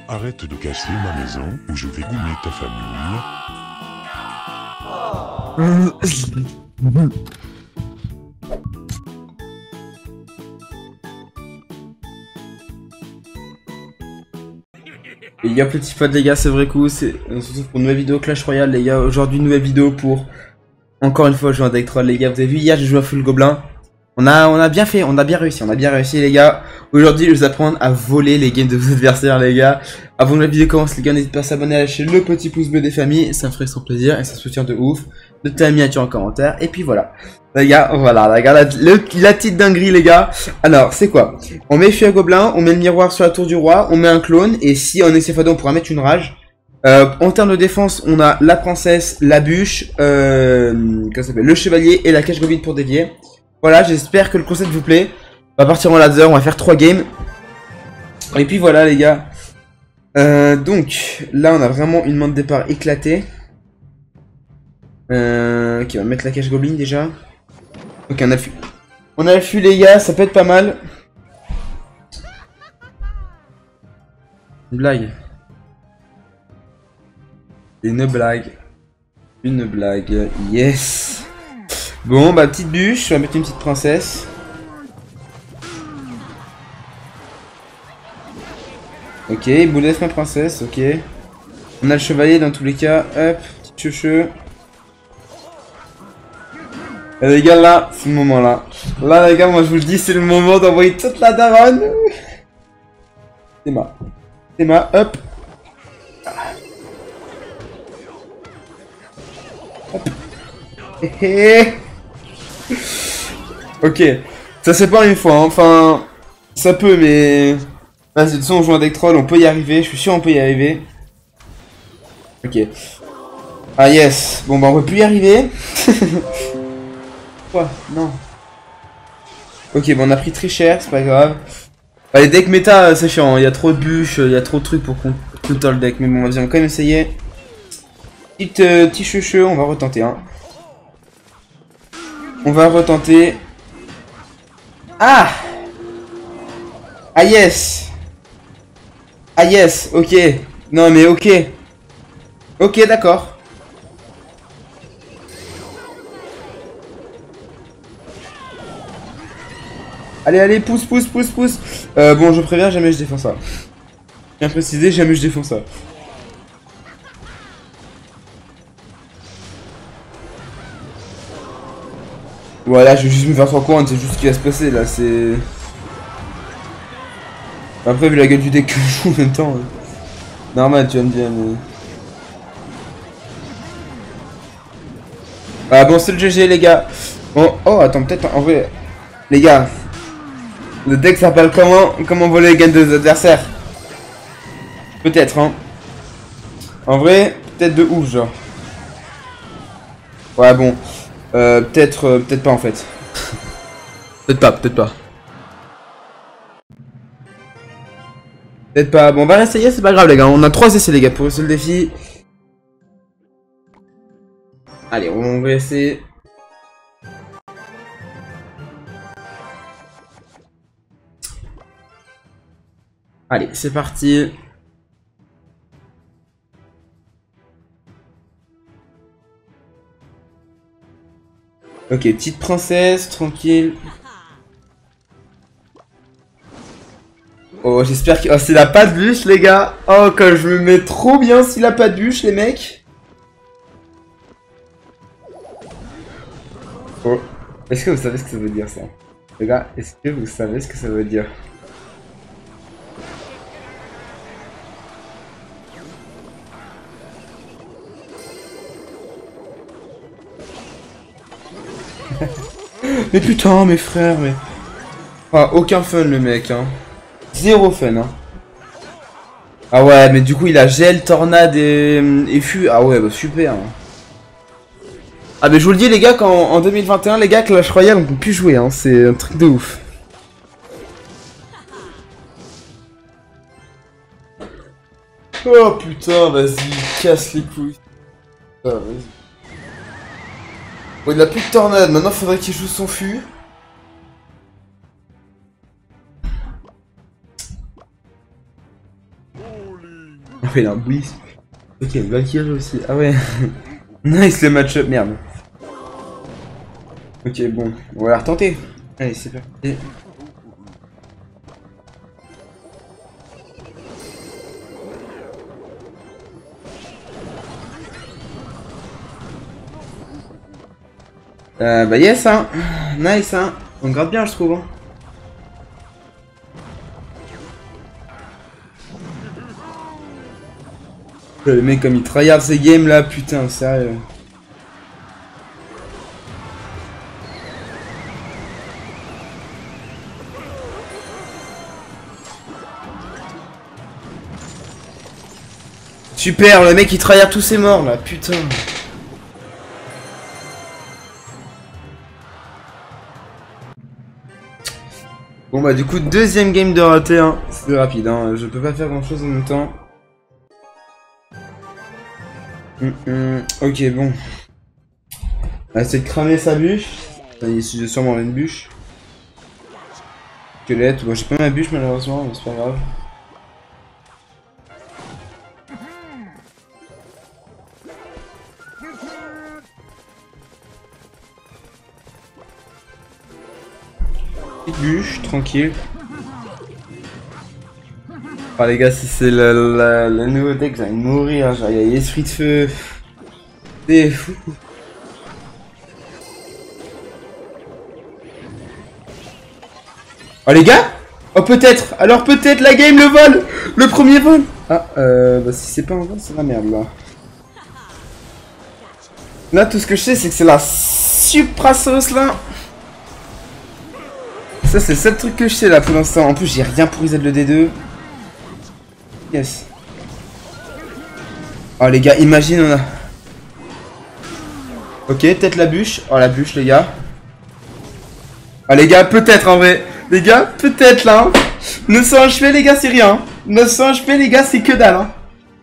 Arrête de casser ma maison ou je vais goumer ta famille. Et les gars, petit pote les gars, c'est vrai coup, on se retrouve pour une nouvelle vidéo Clash Royale les gars. Aujourd'hui une nouvelle vidéo pour encore une fois jouer un deck troll les gars. Vous avez vu hier j'ai joué à Full Gobelin. On a bien fait, on a bien réussi les gars. Aujourd'hui je vais vous apprendre à voler les games de vos adversaires les gars. Avant que la vidéo commence les gars, n'hésitez pas à s'abonner, à lâcher le petit pouce bleu des familles, ça me ferait sans plaisir et ça soutient de ouf. Notez la miniature en commentaire et puis voilà. Les gars, voilà, regarde la petite dinguerie les gars. Alors c'est quoi? On met Fuir Gobelin, on met le miroir sur la tour du roi, on met un clone et si on est Céphado on pourra mettre une rage. En termes de défense, on a la princesse, la bûche, comment ça s'appelle, le chevalier et la cache gobine pour dévier. Voilà, j'espère que le concept vous plaît. On va partir en laser, on va faire 3 games. Et puis voilà les gars. Donc, là on a vraiment une main de départ éclatée. Ok, on va mettre la cache goblin déjà. Ok, on a le fût. On a le fût les gars, ça peut être pas mal. Une blague. Une blague. Une blague. Yes. Bon, bah petite bûche, on va mettre une petite princesse. Ok, boulette ma princesse, ok. On a le chevalier dans tous les cas, hop, petit cheveu. Et les gars, là, c'est le moment là. Là les gars, moi je vous le dis, c'est le moment d'envoyer toute la daronne. C'est ma, hop. Hop. Hé. Ok, ça c'est pas une fois, hein. Enfin, ça peut, mais... Vas-y, de toute façon on joue un deck troll, on peut y arriver, je suis sûr on peut y arriver. Ok. Ah yes, bon bah on peut plus y arriver. Quoi? Non. Ok, bon on a pris très cher, c'est pas grave. Bah, les decks méta c'est chiant, il y a trop de bûches, il y a trop de trucs pour qu'on counter le deck, mais bon vas-y on va quand même essayer. Petit cheveu, on va retenter, hein. On va retenter. Ah! Ah yes! Ah yes, ok. Non mais ok. Ok, d'accord. Allez, allez, pousse. Bon, je préviens, jamais je défends ça. Bien précisé, jamais je défends ça. Voilà, je vais juste me faire 3 coins, c'est juste ce qui va se passer là, c'est... Après, vu la gueule du deck que je joue en même temps... Normal, tu vas me dire, mais... Ah bon, c'est le GG les gars. Bon, oh, attends, peut-être en vrai... Les gars... Le deck s'appelle comment voler les gains des adversaires. Peut-être, hein. En vrai, peut-être de ouf, genre. Ouais, bon. Peut-être pas en fait. Peut-être pas. Peut-être pas. Bon, on va essayer, c'est pas grave, les gars. On a 3 essais, les gars, pour réussir le défi. Allez, on va essayer. Allez, c'est parti. Ok, petite princesse, tranquille. Oh, j'espère que... Oh, s'il a pas de bûche, les gars. Oh, quand je me mets trop bien s'il a pas de bûche, les mecs. Oh. Est-ce que vous savez ce que ça veut dire, ça? Les gars, est-ce que vous savez ce que ça veut dire? Mais putain, mes frères, mais... Ah, aucun fun, le mec, hein. Zéro fun, hein. Ah ouais, mais du coup, il a gel, tornade et fût. Ah ouais, bah super, hein. Ah mais je vous le dis, les gars, qu'en 2021, les gars, Clash Royale, on peut plus jouer, hein. C'est un truc de ouf. Oh putain, vas-y, casse les couilles. Ah, vas-y. Bon, il a plus de tornade, maintenant faudrait qu'il joue son fût. On fait un oui. Ok, Valkyrie aussi. Ah ouais. Nice le match-up, merde. Ok, bon, on va la retenter. Allez, c'est parti. Bah yes, hein. Nice, hein. On gratte bien, je trouve. Hein. Le mec, comme il tryhard ces games là, putain, sérieux. Super, le mec il tryhard tous ses morts là, putain. Bon bah du coup deuxième game de raté hein. C'est rapide hein, je peux pas faire grand chose en même temps. Ok bon. On va essayer de cramer sa bûche. Ici j'ai sûrement une bûche. Squelette, bon j'ai pas ma bûche malheureusement mais c'est pas grave. Petite bûche, tranquille. Ah les gars, si c'est la nouveauté que j'ai envie de mourir, genre il y a l'esprit de feu. C'est fou. Oh les gars. Oh peut-être. Alors peut-être la game, le vol. Le premier vol. Ah bah si c'est pas un vol, c'est la merde là. Là tout ce que je sais c'est que c'est la supra sauce là. Ça c'est le seul truc que je sais là pour l'instant. En plus j'ai rien pour reset le D2. Yes. Oh les gars, imagine on a... Ok, peut-être la bûche. Oh la bûche les gars. Oh les gars, peut-être en vrai. Les gars, peut-être là. Hein. 900 HP les gars, c'est rien. 900 HP les gars, c'est que dalle. Hein.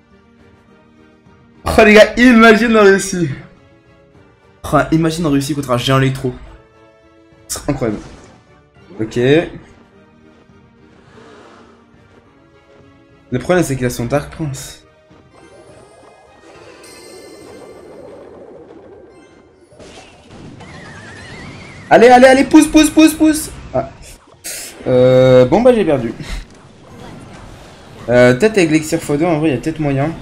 Oh les gars, imagine on réussit. Oh, imagine on réussit contre un géant électro. C'est incroyable. Ok. Le problème c'est qu'il a son Dark Prince. Allez, allez, allez, pousse, pousse, pousse, pousse. Ah. Bon bah j'ai perdu. Peut-être avec l'Elixir x2, en vrai il y a peut-être moyen.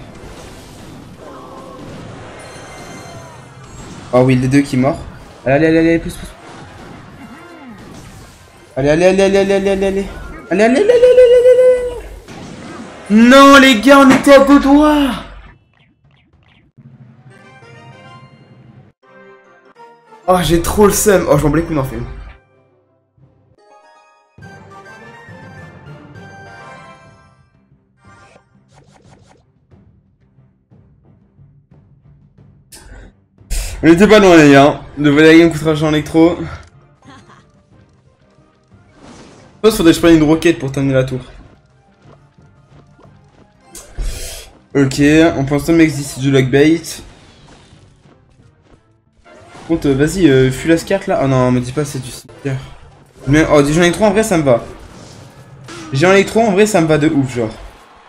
Oh oui, les deux qui mort. Allez, allez, allez, allez, pousse, pousse. Allez, allez, allez, allez, allez, allez, allez, allez. Allez, allez, allez, allez, allez, allez. Non les gars, on était à deux doigts. Oh j'ai trop le seum. Oh je m'en blé qu'on en fait. On était pas loin les gars. De voler la game contre un géant électro. Je pense qu'il faudrait que je prenne une roquette pour terminer la tour. Ok, on pense que le mec d'ici du lockbait. Contre, vas-y, fuis la carte là. Oh non, me dis pas c'est du cimetière. Mais oh, des géants électro en vrai ça me va. Géant électro en vrai ça me va de ouf, genre.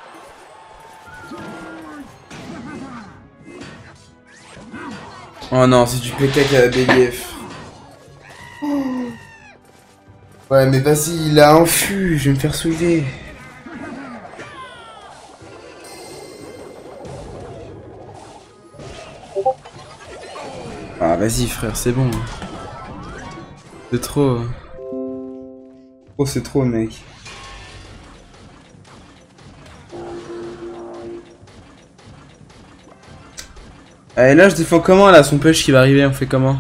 Oh non, c'est du PK qui a la BDF. Ouais, mais vas-y, il a infus, je vais me faire soulever. Ah, vas-y, frère, c'est bon. C'est trop. Oh, c'est trop, mec. Allez, là, je défends comment, là, son push qui va arriver, on fait comment?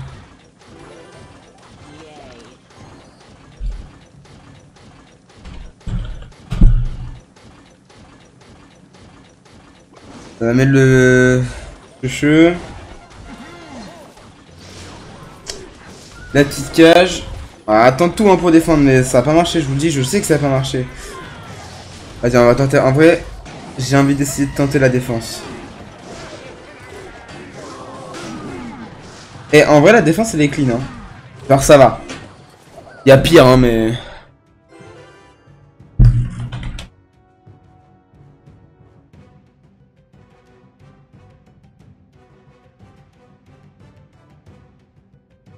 On va mettre le cheveu. La petite cage. Ah, attends tout hein, pour défendre, mais ça va pas marcher, je vous le dis, je sais que ça va pas marcher. Vas-y, on va tenter. En vrai, j'ai envie d'essayer de tenter la défense. Et en vrai, la défense elle est clean. Hein. Alors ça va. Il y a pire, hein, mais.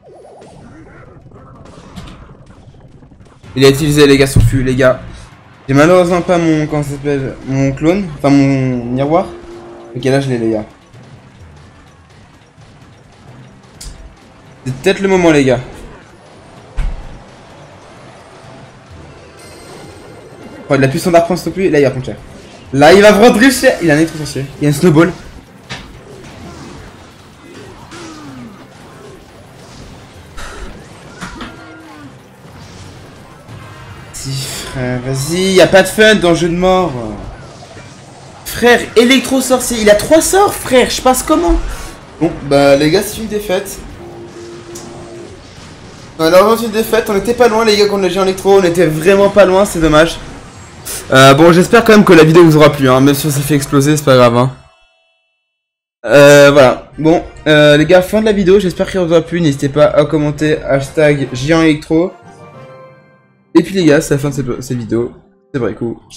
Il a utilisé les gars son fût, les gars. J'ai malheureusement pas mon, comment ça s'appelle, mon clone, enfin mon miroir. Ok, là je l'ai, les gars. C'est peut-être le moment, les gars. Oh, il a plus son arc non plus, là il va prendre cher. Là il va prendre très cher. Il a un électrosorcier, il y a un snowball. Frère, vas-y, y a pas de fun dans le jeu de mort. Frère, électro-sorcier, il a 3 sorts, frère, je passe comment? Bon, bah les gars, c'est une défaite. Alors, c'est une défaite, on était pas loin les gars contre les géants électro, on était vraiment pas loin, c'est dommage. Bon, j'espère quand même que la vidéo vous aura plu, hein, même si ça s'est fait exploser, c'est pas grave. Hein. Voilà, bon, les gars, fin de la vidéo, j'espère qu'il vous aura plu, n'hésitez pas à commenter, hashtag géant électro. Et puis les gars, c'est la fin de cette vidéo. C'est vrai, cool.